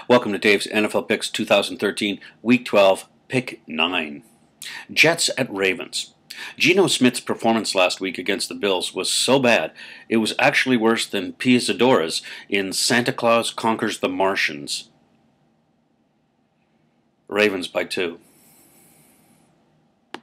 Welcome to Dave's NFL Picks 2013, Week 12, Pick 9. Jets at Ravens. Geno Smith's performance last week against the Bills was so bad, it was actually worse than Pia Zadora's in Santa Claus Conquers the Martians. Ravens by 2.